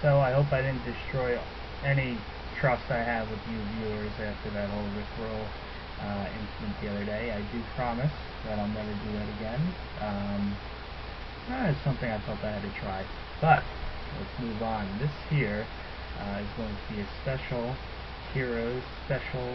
So I hope I didn't destroy any trust I have with you viewers after that whole Rickroll incident the other day. I do promise that I'll never do that again. It's something I felt I had to try. But let's move on. This here is going to be a special Heroes special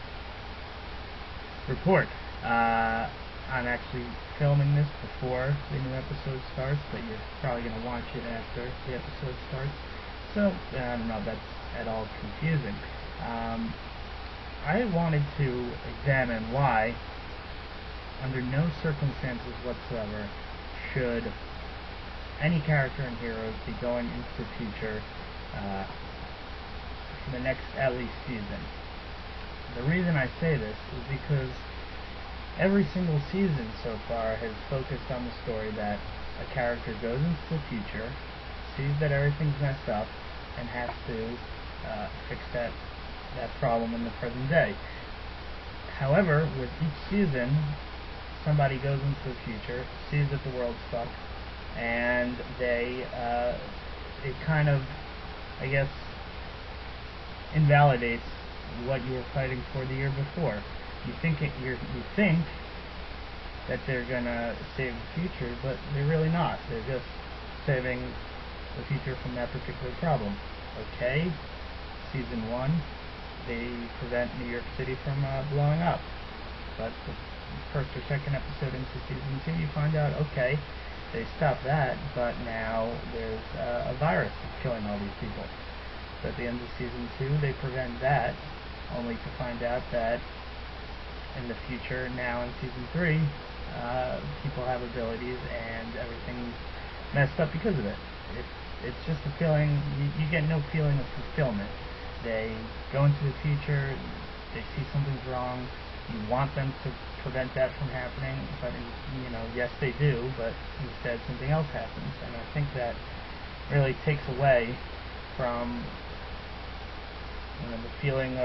report. I'm actually filming this before the new episode starts, but you're probably going to watch it after the episode starts. So, I don't know if that's at all confusing. I wanted to examine why, under no circumstances whatsoever, should any character in Heroes be going into the future for the next, at least, season. The reason I say this is because every single season so far has focused on the story that a character goes into the future, sees that everything's messed up, and has to fix that problem in the present day. However, with each season, somebody goes into the future, sees that the world's fucked, and it kind of, I guess, invalidates what you were fighting for the year before. You think that they're gonna save the future, but they're really not. They're just saving the future from that particular problem. Okay, season 1, they prevent New York City from blowing up. But the first or second episode into season 2, you find out, okay, they stopped that, but now there's a virus that's killing all these people. So at the end of season 2, they prevent that, only to find out that in the future, now in season 3, people have abilities and everything's messed up because of it. It's just a feeling, you get no feeling of fulfillment. They go into the future, they see something's wrong, you want them to prevent that from happening, but yes they do, but instead something else happens, and I think that really takes away from the feeling,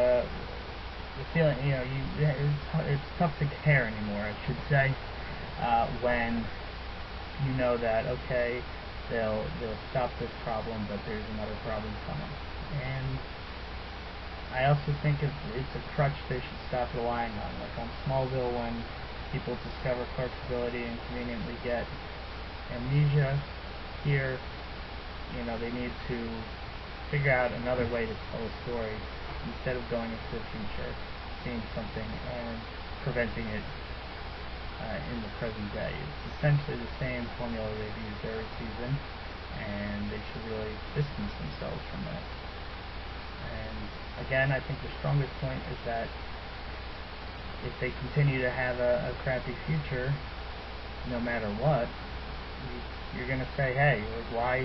it's tough to care anymore, I should say, when you know that, okay, they'll stop this problem, but there's another problem coming. And I also think it's a crutch they should stop relying on. Like on Smallville, when people discover Clark's ability and conveniently get amnesia, here, they need to figure out another way to tell a story instead of going into the future, seeing something and preventing it in the present day. It's essentially the same formula they've used every season, and they should really distance themselves from that. And again, I think the strongest point is that if they continue to have a crappy future, no matter what, you're going to say, hey, why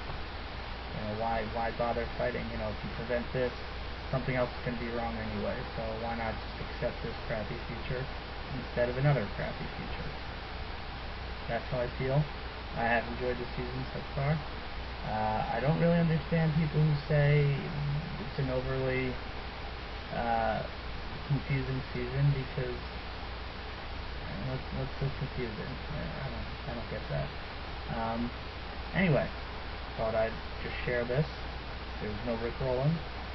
bother fighting? If you prevent this, something else is going to be wrong anyway, so why not just accept this crappy future instead of another crappy future? That's how I feel. I have enjoyed the season so far. I don't really understand people who say it's an overly confusing season, because what's so confusing? I don't get that. Anyway, thought I'd just share this. There's no Rickrolling.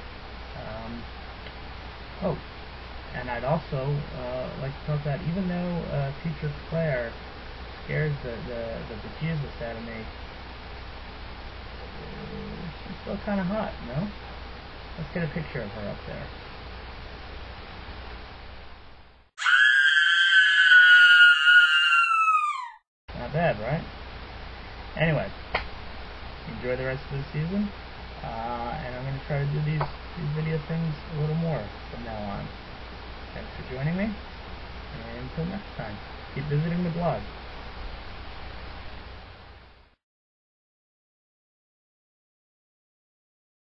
And I'd also like to talk about, even though Future Claire scares the bejesus out of me, she's still kind of hot, no? Let's get a picture of her up there. Not bad, right? Anyway, enjoy the rest of the season, and I'm going to try to do these video things a little more from now on. Thanks for joining me, and until next time, keep visiting the blog.